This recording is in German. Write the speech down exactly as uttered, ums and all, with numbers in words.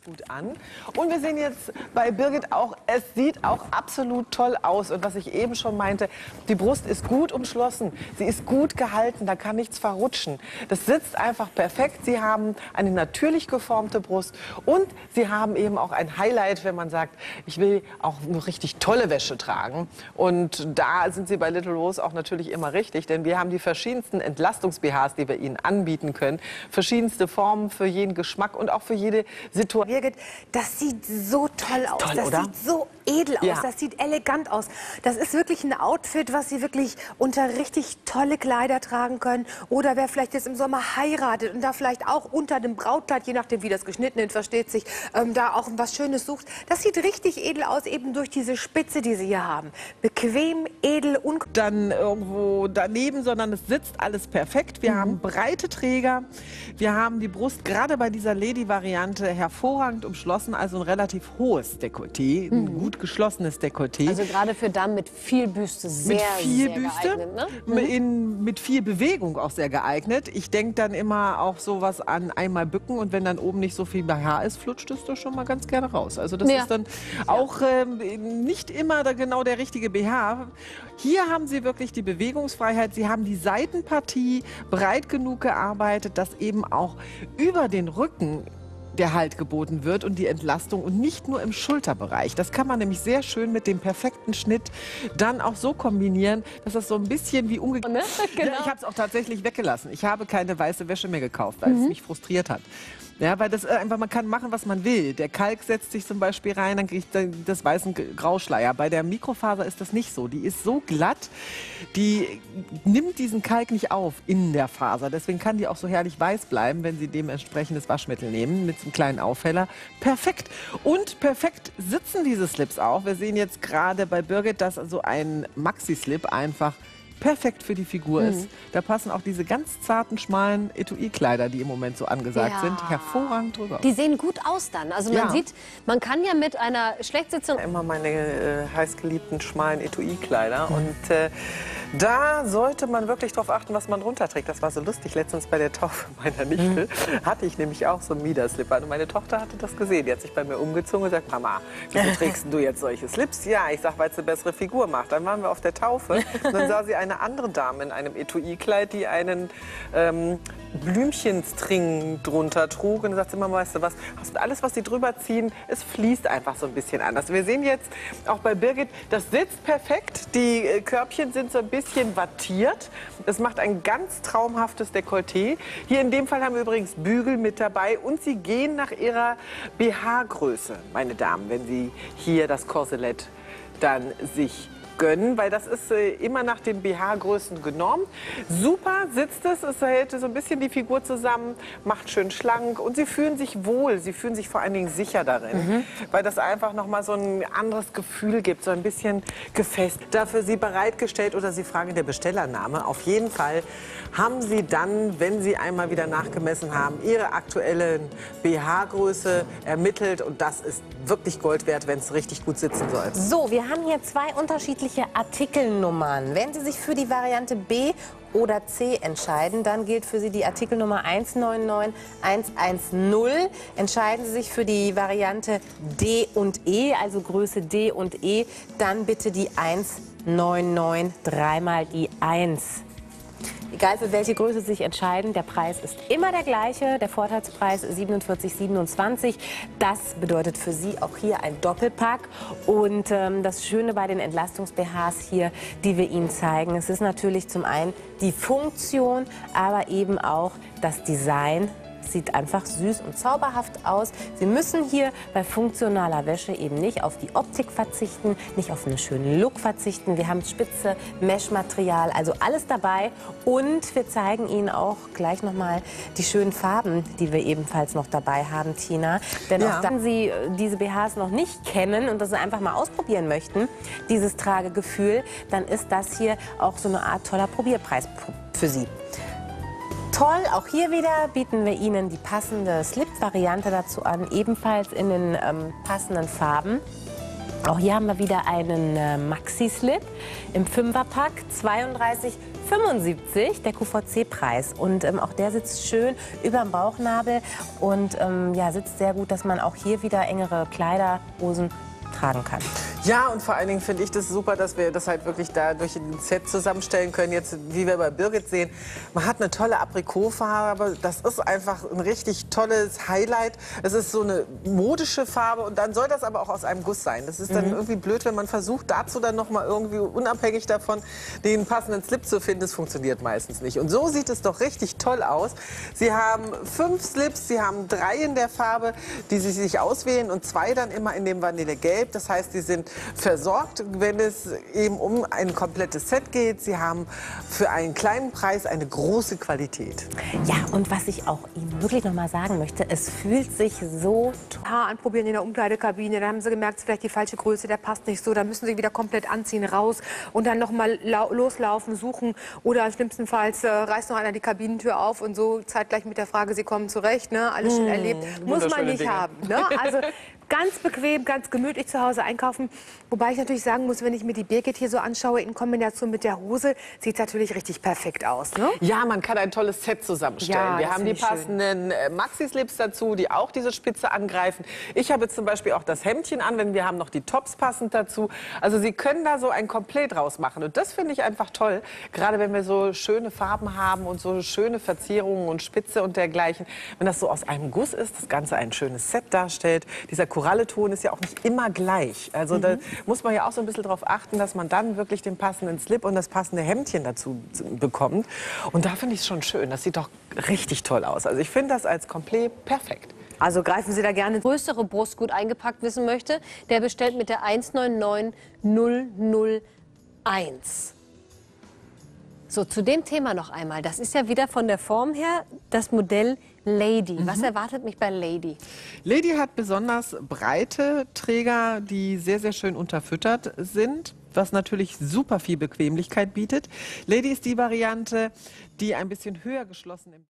gut an. Und wir sehen jetzt bei Birgit auch, es sieht auch absolut toll aus. Und was ich eben schon meinte, die Brust ist gut umschlossen, sie ist gut gehalten, da kann nichts verrutschen. Das sitzt einfach perfekt. Sie haben eine natürlich geformte Brust und sie haben eben auch ein Highlight, wenn man sagt, ich will auch eine richtig tolle Wäsche tragen. Und da sind sie bei Little Rose auch natürlich immer richtig, denn wir haben die verschiedensten Entlastungs-B Hs, die wir ihnen anbieten können. Verschiedenste Formen für jeden Geschmack und auch für jede Situation. Birgit, das sieht so toll aus. Toll, das oder? sieht so edel aus. Ja. Das sieht elegant aus. Das ist wirklich ein Outfit, was Sie wirklich unter richtig tolle Kleider tragen können. Oder wer vielleicht jetzt im Sommer heiratet und da vielleicht auch unter dem Brautkleid, je nachdem wie das geschnitten ist, versteht sich, ähm, da auch was Schönes sucht. Das sieht richtig edel aus, eben durch diese Spitze, die Sie hier haben. Bequem, edel und dann irgendwo daneben, sondern es sitzt alles perfekt. Wir mhm. haben breite Träger. Wir haben die Brust gerade bei dieser Lady-Variante hervorragend umschlossen, also ein relativ hohes Dekolleté, ein mhm. gut geschlossenes Dekolleté. Also gerade für Damen mit viel Büste sehr, mit viel sehr Büste, geeignet, ne? mhm. in, mit viel Bewegung auch sehr geeignet. Ich denke dann immer auch sowas an einmal bücken und wenn dann oben nicht so viel B H ist, flutscht es doch schon mal ganz gerne raus. Also das ja. ist dann auch ähm, nicht immer da genau der richtige B H. Hier haben Sie wirklich die Bewegungsfreiheit. Sie haben die Seitenpartie breit genug gearbeitet, dass eben auch über den Rücken der Halt geboten wird und die Entlastung und nicht nur im Schulterbereich. Das kann man nämlich sehr schön mit dem perfekten Schnitt dann auch so kombinieren, dass das so ein bisschen wie umgekehrt... Ne? Genau. Ja, ich habe es auch tatsächlich weggelassen. Ich habe keine weiße Wäsche mehr gekauft, weil mhm. es mich frustriert hat. Ja, weil das einfach, man kann machen, was man will. Der Kalk setzt sich zum Beispiel rein, dann kriegt das weißen Grauschleier. Bei der Mikrofaser ist das nicht so. Die ist so glatt, die nimmt diesen Kalk nicht auf in der Faser. Deswegen kann die auch so herrlich weiß bleiben, wenn Sie dementsprechend das Waschmittel nehmen mit so einem kleinen Aufheller. Perfekt. Und perfekt sitzen diese Slips auch. Wir sehen jetzt gerade bei Birgit, dass so ein Maxi-Slip einfach perfekt für die Figur mhm. ist. Da passen auch diese ganz zarten, schmalen Etui-Kleider, die im Moment so angesagt ja. sind, hervorragend drüber. Die sehen gut aus dann. Also man ja. sieht, man kann ja mit einer schlecht sitzenden... Immer meine äh, heißgeliebten, schmalen Etui-Kleider. Mhm. Und äh, da sollte man wirklich darauf achten, was man drunter trägt. Das war so lustig. Letztens bei der Taufe meiner Nichte mhm. hatte ich nämlich auch so einen Miederslip an. Und meine Tochter hatte das gesehen. Die hat sich bei mir umgezogen und gesagt, Mama, wieso trägst du jetzt solche Slips? Ja, ich sag, weil es eine bessere Figur macht. Dann waren wir auf der Taufe und dann sah sie eine andere Dame in einem Etui-Kleid, die einen ähm, Blümchenstring drunter trug. Und dann sagt sie immer, weißt du was, alles, was sie drüber ziehen, es fließt einfach so ein bisschen anders. Wir sehen jetzt auch bei Birgit, das sitzt perfekt. Die äh, Körbchen sind so ein bisschen wattiert. Das macht ein ganz traumhaftes Dekolleté. Hier in dem Fall haben wir übrigens Bügel mit dabei. Und sie gehen nach ihrer B H-Größe, meine Damen, wenn sie hier das Korselett dann sich gönnen, weil das ist äh, immer nach den B H-Größen genormt. Super sitzt es, es hält so ein bisschen die Figur zusammen, macht schön schlank und sie fühlen sich wohl, sie fühlen sich vor allen Dingen sicher darin, mhm. weil das einfach noch mal so ein anderes Gefühl gibt, so ein bisschen gefestigt. Dafür Sie bereitgestellt oder Sie fragen der Bestellername. Auf jeden Fall haben Sie dann, wenn Sie einmal wieder nachgemessen haben, Ihre aktuelle B H-Größe ermittelt und das ist wirklich Gold wert, wenn es richtig gut sitzen soll. So, wir haben hier zwei unterschiedliche Artikelnummern. Wenn Sie sich für die Variante B oder C entscheiden, dann gilt für Sie die Artikelnummer eins neun neun eins eins null. Entscheiden Sie sich für die Variante D und E, also Größe D und E, dann bitte die eins neun neun, dreimal die eins. Egal für welche Größe Sie sich entscheiden, der Preis ist immer der gleiche. Der Vorteilspreis siebenundvierzig siebenundzwanzig. Das bedeutet für Sie auch hier ein Doppelpack. Und ähm, das Schöne bei den Entlastungs-B Hs hier, die wir Ihnen zeigen, es ist natürlich zum einen die Funktion, aber eben auch das Design. Sieht einfach süß und zauberhaft aus. Sie müssen hier bei funktionaler Wäsche eben nicht auf die Optik verzichten, nicht auf einen schönen Look verzichten. Wir haben spitze Mesh-Material, also alles dabei. Und wir zeigen Ihnen auch gleich noch mal die schönen Farben, die wir ebenfalls noch dabei haben, Tina. Denn ja. auch wenn Sie diese B Hs noch nicht kennen und das einfach mal ausprobieren möchten, dieses Tragegefühl, dann ist das hier auch so eine Art toller Probierpreis für Sie. Toll, auch hier wieder bieten wir Ihnen die passende Slip-Variante dazu an, ebenfalls in den ähm, passenden Farben. Auch hier haben wir wieder einen äh, Maxi-Slip im Fünferpack, zweiunddreißig fünfundsiebzig, der Q V C-Preis. Und ähm, auch der sitzt schön über dem Bauchnabel und ähm, ja, sitzt sehr gut, dass man auch hier wieder engere Kleider, Hosen tragen kann. Ja, und vor allen Dingen finde ich das super, dass wir das halt wirklich da durch ein Set zusammenstellen können. Jetzt, wie wir bei Birgit sehen, man hat eine tolle Aprikotfarbe. Das ist einfach ein richtig tolles Highlight. Es ist so eine modische Farbe und dann soll das aber auch aus einem Guss sein. Das ist dann mhm. irgendwie blöd, wenn man versucht, dazu dann noch mal irgendwie unabhängig davon den passenden Slip zu finden. Das funktioniert meistens nicht. Und so sieht es doch richtig toll aus. Sie haben fünf Slips, Sie haben drei in der Farbe, die Sie sich auswählen und zwei dann immer in dem Vanillegelb. Das heißt, Sie sind versorgt, wenn es eben um ein komplettes Set geht. Sie haben für einen kleinen Preis eine große Qualität. Ja, und was ich auch Ihnen wirklich noch mal sagen möchte, es fühlt sich so toll. Haar anprobieren in der Umkleidekabine, dann haben Sie gemerkt, es ist vielleicht die falsche Größe, der passt nicht so, dann müssen Sie wieder komplett anziehen, raus und dann noch mal loslaufen, suchen oder schlimmstenfalls äh, reißt noch einer die Kabinentür auf und so zeitgleich mit der Frage, Sie kommen zurecht, ne? Alles schon erlebt, muss man nicht Dinge. haben. Ne? Also ganz bequem, ganz gemütlich zu Hause einkaufen. Wobei ich natürlich sagen muss, wenn ich mir die Birgit hier so anschaue, in Kombination mit der Hose, sieht es natürlich richtig perfekt aus. Ne? Ja, man kann ein tolles Set zusammenstellen. Ja, wir das haben die finde ich passenden äh, Maxi-Slips dazu, die auch diese Spitze angreifen. Ich habe jetzt zum Beispiel auch das Hemdchen an, wenn wir haben noch die Tops passend dazu. Also Sie können da so ein Komplett rausmachen. Und das finde ich einfach toll, gerade wenn wir so schöne Farben haben und so schöne Verzierungen und Spitze und dergleichen. Wenn das so aus einem Guss ist, das Ganze ein schönes Set darstellt. Dieser Koralleton ist ja auch nicht immer gleich. Also mhm. da muss man ja auch so ein bisschen darauf achten, dass man dann wirklich den passenden Slip und das passende Hemdchen dazu bekommt. Und da finde ich es schon schön. Das sieht doch richtig toll aus. Also ich finde das als Komplett perfekt. Also greifen Sie da gerne. Größere Brust gut eingepackt wissen möchte, der bestellt mit der eins neun neun null null eins. So, zu dem Thema noch einmal. Das ist ja wieder von der Form her das Modell Lady. Was erwartet mich bei Lady? Lady hat besonders breite Träger, die sehr, sehr schön unterfüttert sind, was natürlich super viel Bequemlichkeit bietet. Lady ist die Variante, die ein bisschen höher geschlossen ist.